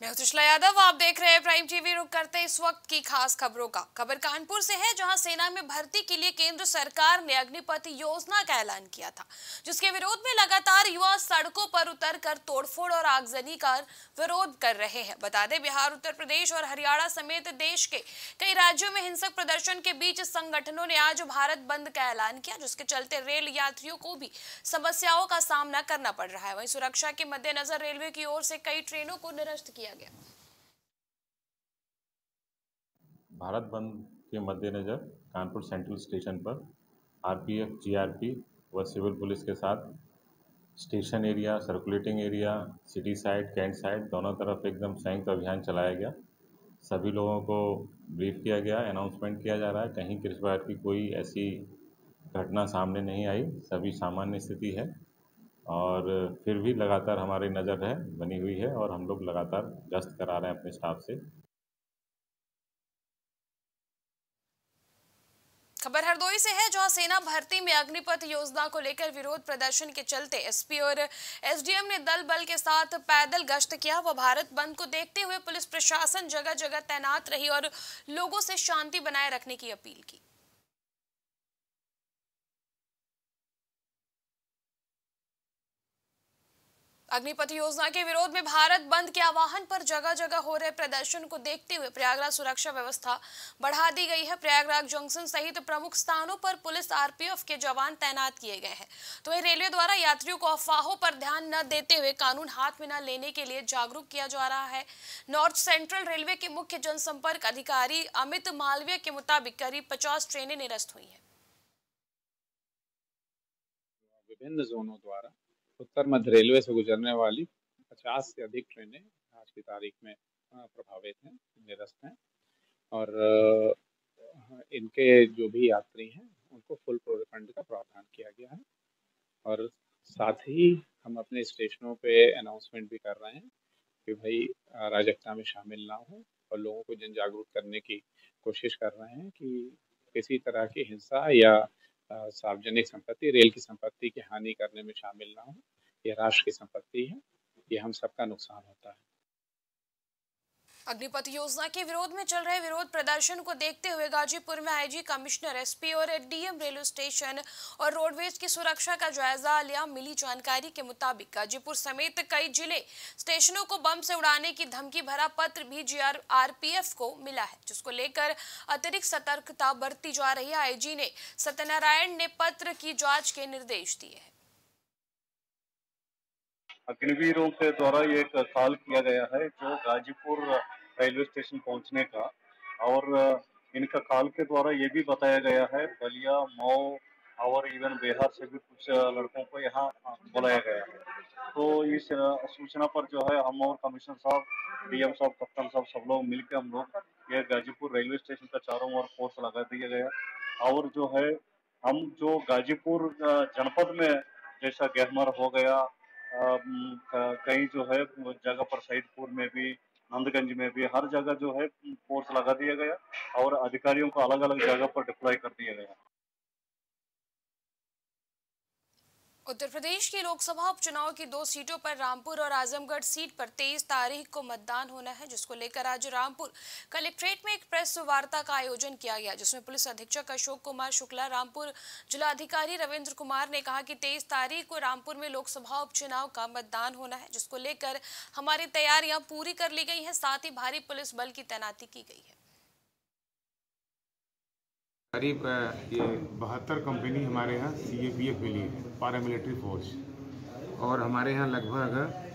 मैं हूं त्रिशला यादव, आप देख रहे हैं प्राइम टीवी। रुक करते इस वक्त की खास खबरों का। खबर कानपुर से है, जहां सेना में भर्ती के लिए केंद्र सरकार ने अग्निपथ योजना का ऐलान किया था, जिसके विरोध में लगातार युवा सड़कों पर उतरकर तोड़फोड़ और आगजनी का विरोध कर रहे हैं। बता दें, बिहार, उत्तर प्रदेश और हरियाणा समेत देश के कई राज्यों में हिंसक प्रदर्शन के बीच संगठनों ने आज भारत बंद का ऐलान किया, जिसके चलते रेल यात्रियों को भी समस्याओं का सामना करना पड़ रहा है। वहीं सुरक्षा के मद्देनजर रेलवे की ओर से कई ट्रेनों को निरस्त किया गया। भारत बंद के मद्देनज़र कानपुर सेंट्रल स्टेशन पर आरपीएफ, जीआरपी व सिविल पुलिस के साथ station area, circulating area, city side, cantt side दोनों तरफ एकदम संयुक्त अभियान चलाया गया। सभी लोगों को ब्रीफ किया गया, अनाउंसमेंट किया जा रहा है। कहीं किसी प्रकार की कोई ऐसी घटना सामने नहीं आई, सभी सामान्य स्थिति है। और फिर भी लगातार हमारी नज़र है बनी हुई है और हम लोग लगातार गश्त करा रहे हैं अपने स्टाफ से। खबर हरदोई से है, जहां सेना भर्ती में अग्निपथ योजना को लेकर विरोध प्रदर्शन के चलते एसपी और एसडीएम ने दल बल के साथ पैदल गश्त किया। वह भारत बंद को देखते हुए पुलिस प्रशासन जगह जगह तैनात रही और लोगों से शांति बनाए रखने की अपील की। अग्निपथ योजना के विरोध में भारत बंद के आह्वान पर जगह जगह हो रहे प्रदर्शन को देखते हुए प्रयागराज सुरक्षा व्यवस्था बढ़ा दी गई है। प्रयागराज जंक्शन सहित प्रमुख स्थानों पर पुलिस, आरपीएफ के जवान तैनात किए गए हैं। तो वहीं रेलवे द्वारा यात्रियों को अफवाहों पर ध्यान न देते हुए कानून हाथ में न लेने के लिए जागरूक किया जा रहा है। नॉर्थ सेंट्रल रेलवे के मुख्य जनसंपर्क अधिकारी अमित मालवीय के मुताबिक करीब 50 ट्रेनें निरस्त हुई है। विभिन्न जोनों द्वारा उत्तर मध्य रेलवे से गुजरने वाली 50 से अधिक ट्रेनें आज की तारीख में प्रभावित हैं, निरस्त हैं। और इनके जो भी यात्री हैं उनको फुल रिफंड का प्रावधान किया गया है। और साथ ही हम अपने स्टेशनों पे अनाउंसमेंट भी कर रहे हैं कि भाई अराजकता में शामिल ना हो, और लोगों को जन जागरूक करने की कोशिश कर रहे हैं कि किसी तरह की हिंसा या सार्वजनिक संपत्ति, रेल की संपत्ति की हानि करने में शामिल ना हो। ये राष्ट्र की संपत्ति है, ये हम सबका नुकसान होता है। अग्निपथ योजना के विरोध में चल रहे विरोध प्रदर्शन को देखते हुए गाजीपुर में आईजी, कमिश्नर, एसपी और डीएम रेलवे स्टेशन और रोडवेज की सुरक्षा का जायजा लिया। मिली जानकारी के मुताबिक गाजीपुर समेत कई जिले स्टेशनों को बम से उड़ाने की धमकी भरा पत्र भी आरपीएफ को मिला है, जिसको लेकर अतिरिक्त सतर्कता बरती जा रही है। आईजी ने सत्यनारायण ने पत्र की जाँच के निर्देश दिए हैं। अग्निवीरों के द्वारा ये एक कॉल किया गया है जो गाजीपुर रेलवे स्टेशन पहुंचने का, और इनका कॉल के द्वारा ये भी बताया गया है बलिया, मऊ और इवन बिहार से भी कुछ लड़कों को यहाँ बुलाया गया है। तो इस सूचना पर जो है हम और कमिश्नर साहब, डीएम साहब, कप्तान साहब सब लोग मिलकर हम लोग ये गाजीपुर रेलवे स्टेशन का चारों ओर फोर्स लगा दिया गया। और जो है हम जो गाजीपुर जनपद में जैसा गहमर हो गया, कहीं जो है जगह पर सईदपुर में भी, नंदगंज में भी, हर जगह जो है फोर्स लगा दिया गया और अधिकारियों को अलग अलग जगह पर डिप्लॉय कर दिया गया। उत्तर प्रदेश की लोकसभा उपचुनाव की 2 सीटों पर रामपुर और आजमगढ़ सीट पर 23 तारीख को मतदान होना है, जिसको लेकर आज रामपुर कलेक्ट्रेट में एक प्रेस वार्ता का आयोजन किया गया, जिसमें पुलिस अधीक्षक अशोक कुमार शुक्ला, रामपुर जिलाधिकारी रविंद्र कुमार ने कहा कि 23 तारीख को रामपुर में लोकसभा उपचुनाव का मतदान होना है, जिसको लेकर हमारी तैयारियां पूरी कर ली गई है। साथ ही भारी पुलिस बल की तैनाती की गई है। करीब ये 72 कंपनी हमारे यहाँ सीएपीएफ मिली है, पैरामिलिट्री फोर्स, और हमारे यहाँ लगभग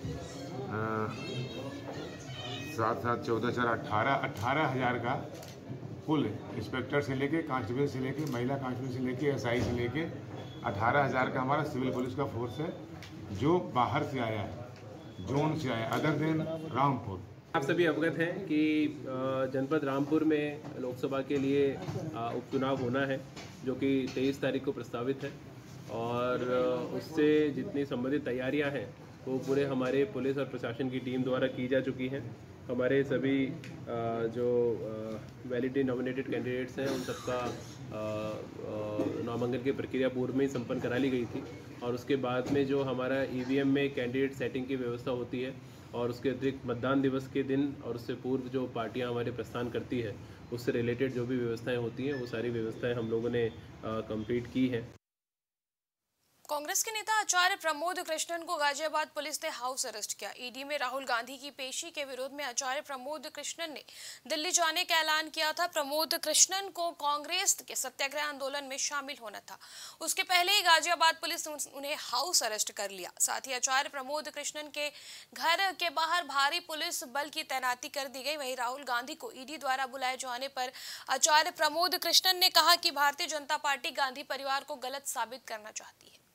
18,000 का कुल इंस्पेक्टर से लेके, कांस्टेबल से लेके, महिला कांस्टेबल से लेके, एसआई से लेके 18,000 का हमारा सिविल पुलिस का फोर्स है, जो बाहर से आया है, जोन से आया, अदर देन रामपुर। आप सभी अवगत हैं कि जनपद रामपुर में लोकसभा के लिए उपचुनाव होना है, जो कि 23 तारीख को प्रस्तावित है। और उससे जितनी संबंधित तैयारियां हैं वो पूरे हमारे पुलिस और प्रशासन की टीम द्वारा की जा चुकी हैं। हमारे सभी जो वैलिडली नॉमिनेटेड कैंडिडेट्स हैं उन सबका नामांकन की प्रक्रिया पूर्व में ही संपन्न करा ली गई थी, और उसके बाद में जो हमारा ईवीएम में कैंडिडेट सेटिंग की व्यवस्था होती है और उसके अतिरिक्त मतदान दिवस के दिन और उससे पूर्व जो पार्टियां हमारे प्रस्थान करती है उससे रिलेटेड जो भी व्यवस्थाएं होती हैं वो सारी व्यवस्थाएं हम लोगों ने कंप्लीट की हैं। कांग्रेस के नेता आचार्य प्रमोद कृष्णन को गाजियाबाद पुलिस ने हाउस अरेस्ट किया। ईडी में राहुल गांधी की पेशी के विरोध में आचार्य प्रमोद कृष्णन ने दिल्ली जाने का ऐलान किया था। प्रमोद कृष्णन को कांग्रेस के सत्याग्रह आंदोलन में शामिल होना था। उसके पहले ही गाजियाबाद पुलिस ने उन्हें हाउस अरेस्ट कर लिया। साथ ही आचार्य प्रमोद कृष्णन के घर के बाहर भारी पुलिस बल की तैनाती कर दी गई। वहीं राहुल गांधी को ईडी द्वारा बुलाए जाने पर आचार्य प्रमोद कृष्णन ने कहा कि भारतीय जनता पार्टी गांधी परिवार को गलत साबित करना चाहती है।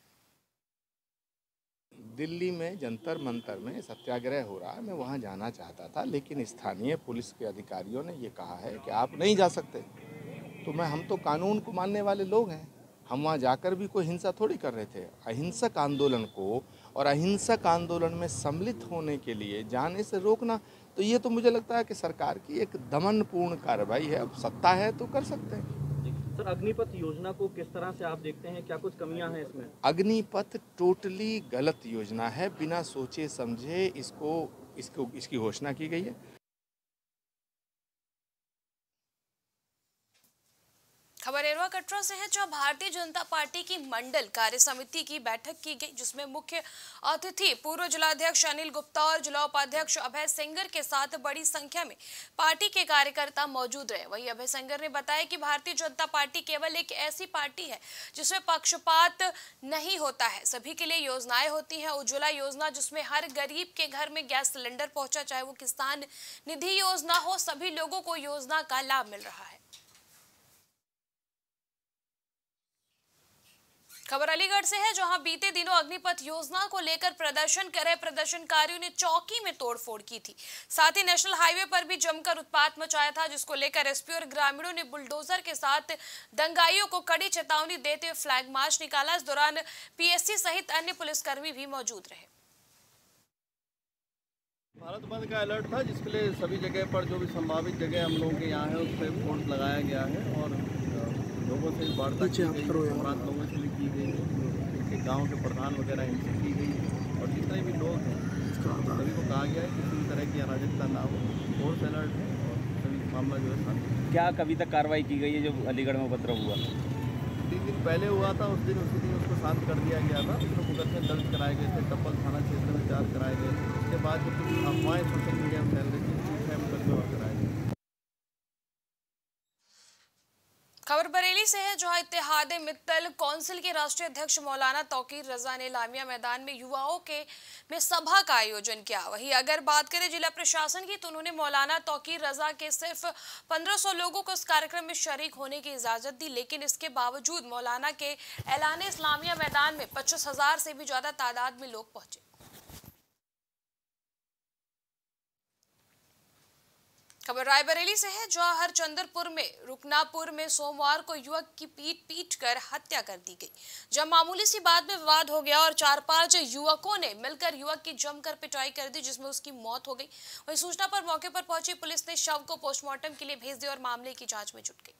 दिल्ली में जंतर मंतर में सत्याग्रह हो रहा है, मैं वहां जाना चाहता था, लेकिन स्थानीय पुलिस के अधिकारियों ने ये कहा है कि आप नहीं जा सकते। तो हम तो कानून को मानने वाले लोग हैं, हम वहां जाकर भी कोई हिंसा थोड़ी कर रहे थे। अहिंसक आंदोलन को और अहिंसक आंदोलन में सम्मिलित होने के लिए जाने से रोकना, तो ये तो मुझे लगता है कि सरकार की एक दमनपूर्ण कार्रवाई है। अब सत्ता है तो कर सकते हैं। सर, अग्निपथ योजना को किस तरह से आप देखते हैं, क्या कुछ कमियां हैं इसमें? अग्निपथ टोटली गलत योजना है, बिना सोचे समझे इसकी घोषणा की गई है। खबर एरवा कटरा से है, जहां भारतीय जनता पार्टी की मंडल कार्य समिति की बैठक की गई, जिसमें मुख्य अतिथि पूर्व जिलाध्यक्ष अनिल गुप्ता और जिला उपाध्यक्ष अभय सेंगर के साथ बड़ी संख्या में पार्टी के कार्यकर्ता मौजूद रहे। वहीं अभय सेंगर ने बताया कि भारतीय जनता पार्टी केवल एक ऐसी पार्टी है जिसमें पक्षपात नहीं होता है, सभी के लिए योजनाएं होती हैं। उज्ज्वला योजना जिसमें हर गरीब के घर में गैस सिलेंडर पहुंचा, चाहे वो किसान निधि योजना हो, सभी लोगों को योजना का लाभ मिल रहा है। खबर अलीगढ़ से है, जहां बीते दिनों अग्निपथ योजना को लेकर प्रदर्शन करे प्रदर्शनकारियों ने चौकी में तोड़फोड़ की थी। साथ ही नेशनल हाईवे पर भी जमकर उत्पात मचाया था, जिसको लेकर एसपी और ग्रामीणों ने बुलडोजर के साथ दंगाइयों को कड़ी चेतावनी देते हुए फ्लैग मार्च निकाला। इस दौरान पीएससी सहित अन्य पुलिसकर्मी भी मौजूद रहे। भारत बंद का अलर्ट था, जिसके लिए सभी जगह पर जो भी संभावित जगह हम लोगों के यहाँ है उस पर फोर्स लगाया गया है और लोगों से वार्ता की गई, अपराध लोगों से भी की गई है, उनके गाँव के प्रधान वगैरह इनसे की गई और जितने भी लोग हैं सभी को कहा गया है कि किसी तरह की अराजकता ना हो। फोर्स अलर्ट है और सभी मामला जो है साथ। क्या कभी तक कार्रवाई की गई है जो अलीगढ़ में उपद्रव हुआ? 3 दिन पहले हुआ था, उसी दिन उसको शांत कर दिया गया था। उसको मुकदमे दर्ज कराए गए थे, टप्पल थाना क्षेत्र में 4 कराए गए थे। उसके बाद जो कुछ अफवाहें सोशल मीडिया में फैल रही थी, 6 मुकदमे और कराए गए। खबर बरेली से है, जहां इत्तेहाद मित्तल कौंसिल के राष्ट्रीय अध्यक्ष मौलाना तौकीर रजा ने लामिया मैदान में युवाओं में सभा का आयोजन किया। वहीं अगर बात करें जिला प्रशासन की, तो उन्होंने मौलाना तौकीर रजा के सिर्फ 1500 लोगों को इस कार्यक्रम में शरीक होने की इजाजत दी, लेकिन इसके बावजूद मौलाना के ऐलान इस्लामिया मैदान में 25,000 से भी ज्यादा तादाद में लोग पहुंचे। खबर रायबरेली से है, जहां हरचंदरपुर में रुकनापुर में सोमवार को युवक की पीट कर हत्या कर दी गई। जब मामूली सी बात में विवाद हो गया और 4-5 युवकों ने मिलकर युवक की जमकर पिटाई कर दी, जिसमें उसकी मौत हो गई। वहीं सूचना पर मौके पर पहुंची पुलिस ने शव को पोस्टमार्टम के लिए भेज दिया और मामले की जांच में जुट गई।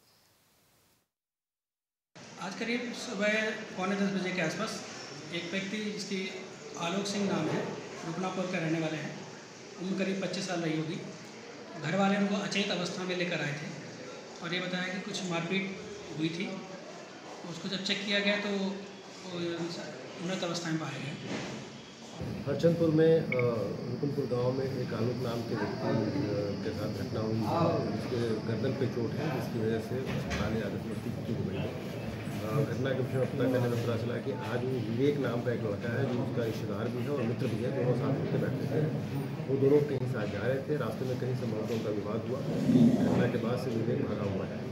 आज करीब सुबह 9:45 बजे के आसपास एक व्यक्ति जिसकी आलोक सिंह नाम है, रुकनापुर का रहने वाले हैं, उम्र करीब 25 साल रही होगी। घर वाले उनको अचेत अवस्था में लेकर आए थे और ये बताया कि कुछ मारपीट हुई थी। उसको जब चेक किया गया तो उन्नत अवस्था में पाया गया। हरचंदपुर में रुकनपुर गांव में एक आलोक नाम के व्यक्ति के साथ घटना हुई है, जिसके गर्दन पे चोट है, जिसकी वजह से अस्पताल आदत मस्ती की गई है। घटना के विषय में पता करने में पता चला कि आज वो विवेक नाम का एक लड़का है, जो उसका रिश्तेदार भी है और मित्र भी है, दोनों साथ मिलकर बैठे थे। वो दोनों कहीं साथ जा रहे थे, रास्ते में कहीं संभवतः उनका विवाद हुआ। घटना के बाद से विवेक भागा हुआ है।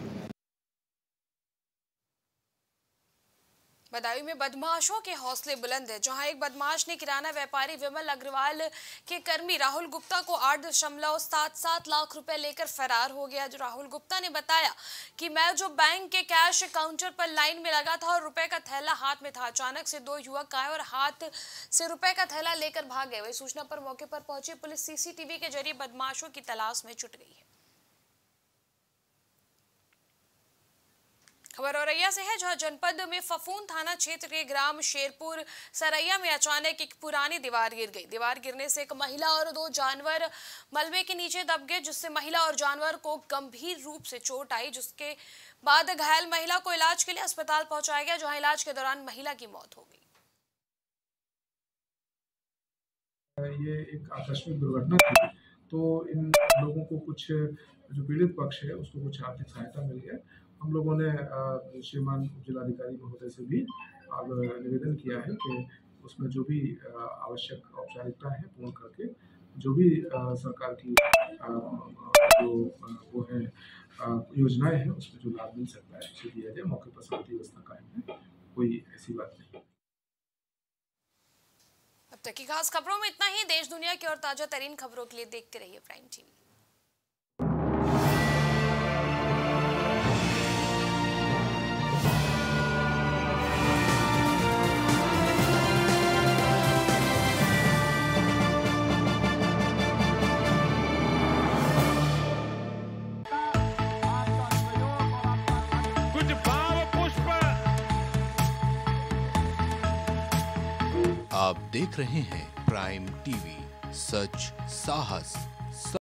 बदायूं में बदमाशों के हौसले बुलंद है, जहां एक बदमाश ने किराना व्यापारी विमल अग्रवाल के कर्मी राहुल गुप्ता को 8.77 लाख रुपए लेकर फरार हो गया। जो राहुल गुप्ता ने बताया कि मैं जो बैंक के कैश काउंटर पर लाइन में लगा था और रुपए का थैला हाथ में था, अचानक से 2 युवक आए और हाथ से रुपए का थैला लेकर भाग गए। वही सूचना पर मौके पर पहुंची पुलिस सीसीटीवी के जरिए बदमाशों की तलाश में जुट गई है। खबर औरैया से है, जहां जनपद में फफून थाना क्षेत्र के ग्राम शेरपुर सरैया में अचानक एक पुरानी दीवार गिर गई। दीवार गिरने से एक महिला और 2 जानवर मलबे के नीचे दब गए, जिससे महिला और जानवर को गंभीर रूप से चोट आई, जिसके बाद घायल महिला को इलाज के लिए अस्पताल पहुंचाया गया, जहां इलाज के दौरान महिला की मौत हो गई। ये एक आकस्मिक दुर्घटना थी, तो इन लोगों को कुछ जो पीड़ित पक्ष है उसको कुछ आर्थिक सहायता मिली है। हम लोगों ने श्रीमान जिलाधिकारी महोदय से भी अब निवेदन किया है कि उसमें जो भी आवश्यक औपचारिकता है पूर्ण करके जो भी सरकार की जो वो है योजनाएं हैं उसमें जो लाभ मिल सकता है उसे दिया जाए। मौके पर शांति व्यवस्था कायम है, कोई ऐसी बात नहीं। अब तक की खास खबरों में इतना ही। देश दुनिया की और ताजा तरीन खबरों के लिए देखते रहिए प्राइम टीवी। कुछ भाव पुष्प। आप देख रहे हैं प्राइम टीवी, सच साहस